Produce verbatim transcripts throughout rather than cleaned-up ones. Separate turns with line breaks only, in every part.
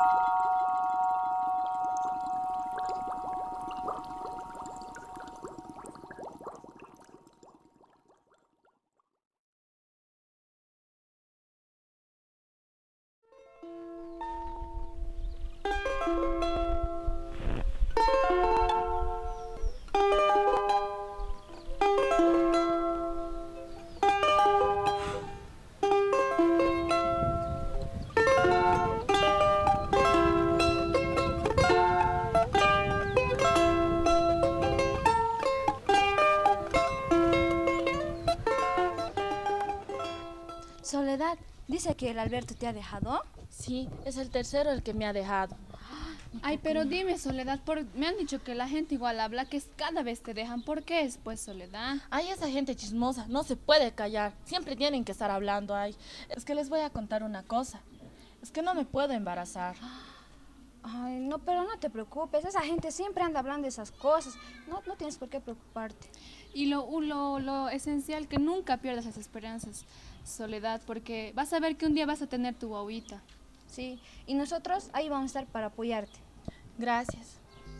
Soledad, ¿dice que el Alberto te ha dejado?
Sí, es el tercero el que me ha dejado.
Ay, pero dime, Soledad, por... me han dicho que la gente igual habla, que cada vez te dejan. ¿Por qué es, pues, Soledad?
Ay, esa gente chismosa, no se puede callar. Siempre tienen que estar hablando, ay. Es que les voy a contar una cosa. Es que no me puedo embarazar.
Ay, no, pero no te preocupes. Esa gente siempre anda hablando de esas cosas. No, no tienes por qué preocuparte.
Y lo, lo, lo esencial, que nunca pierdas las esperanzas, Soledad, porque vas a ver que un día vas a tener tu guaguita.
Sí, y nosotros ahí vamos a estar para apoyarte.
Gracias.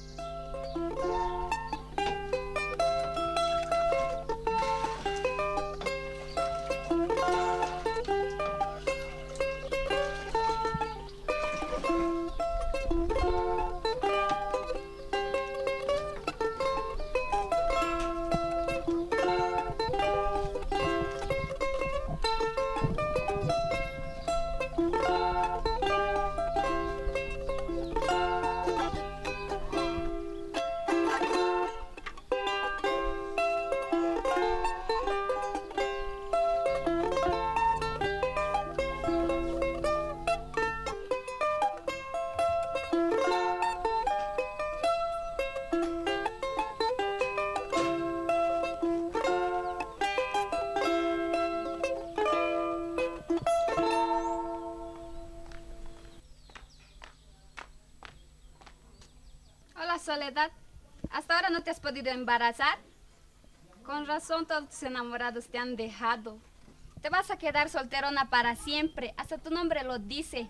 Soledad, ¿hasta ahora no te has podido embarazar? Con razón todos tus enamorados te han dejado. Te vas a quedar solterona para siempre, hasta tu nombre lo dice.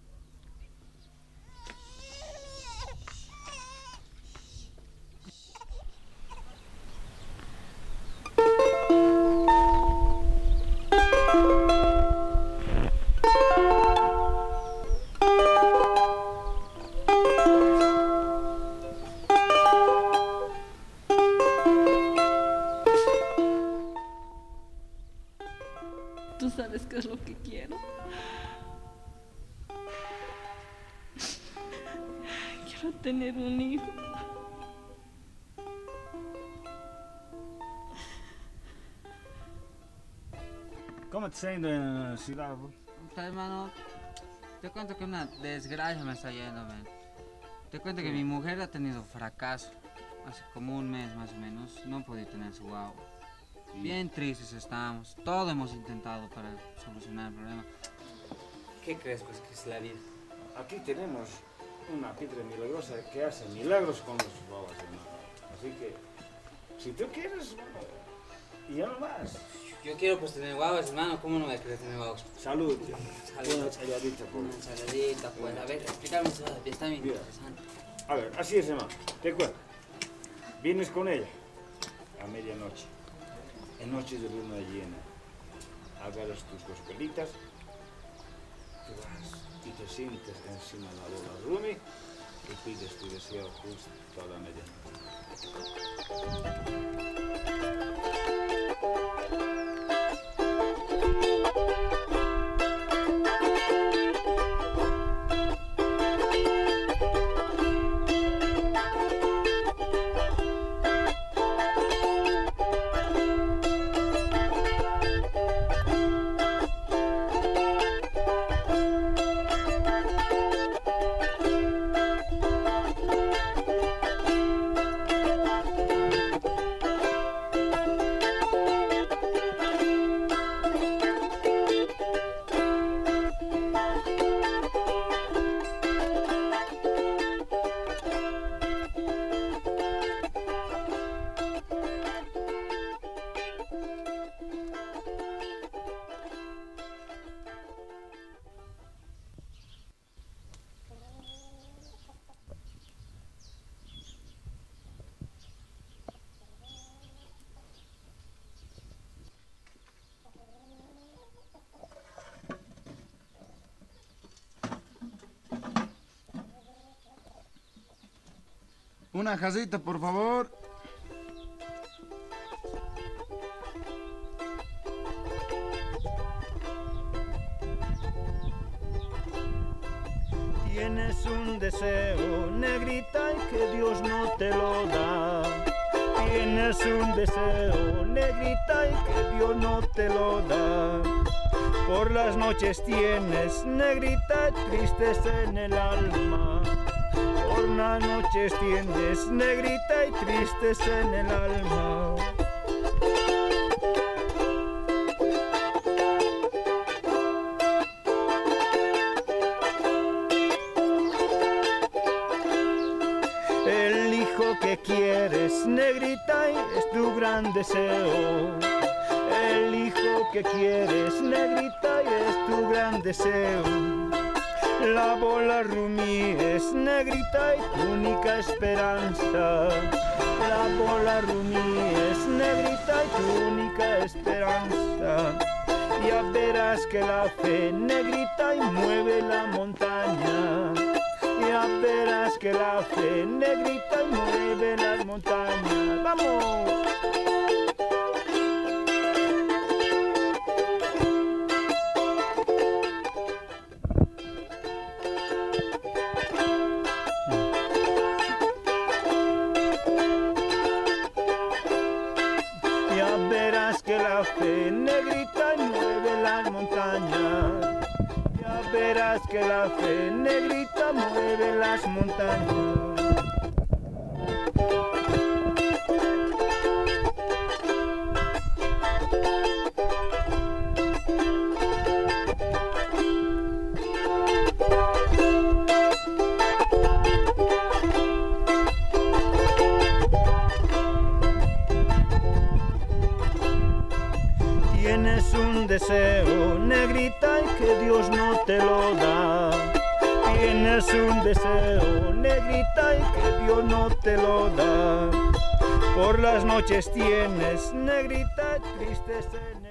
¿Tú sabes qué es lo que quiero? Quiero tener un hijo.
¿Cómo te está yendo en la ciudad?
Puta, hermano, te cuento que una desgracia me está yendo, man. Te cuento que mi mujer ha tenido fracaso. Hace como un mes más o menos, no podía tener su guagua. Bien tristes estamos, todo hemos intentado para solucionar el problema. ¿Qué crees pues que es la vida?
Aquí tenemos una piedra milagrosa que hace milagros con los guaguas, hermano. Así que, si tú quieres, ya no más.
Yo quiero pues tener guaguas, hermano, ¿cómo no voy a querer tener guaguas?
Salud.
Salud.
Una ensaladita, por
Una ensaladita, pues, a ver, explícame eso, está bien interesante.
A ver, así es, hermano. Te cuento. Vienes con ella a medianoche. En noches de luna llena, agarras tus dos velitas, te vas y te sientes encima de la bola Rumi y pides tu deseo justo a la medianoche.
Una jacita, por favor.
Tienes un deseo, negrita, y que Dios no te lo da. Tienes un deseo, negrita, y que Dios no te lo da. Por las noches tienes, negrita, tristeza en el alma. Por las noches tienes, negrita, y tristeza en el alma. El hijo que quieres, negrita, es tu gran deseo. El hijo que quieres, negrita, es tu gran deseo. La bola rumí es, negrita, y tu única esperanza. La bola rumí es, negrita, y tu única esperanza. Ya verás que la fe, negrita, y mueve la montaña. Ya verás que la fe, negrita, mueve las montañas. ¡Vamos! Ya verás que la fe, negrita, mueve las montañas. Ya verás que la fe, negrita, mueve las montañas. Tienes un deseo, negrita, y que Dios no te lo da. Tienes un deseo, negrita, y que Dios no te lo da. Por las noches tienes, negrita, tristeza en el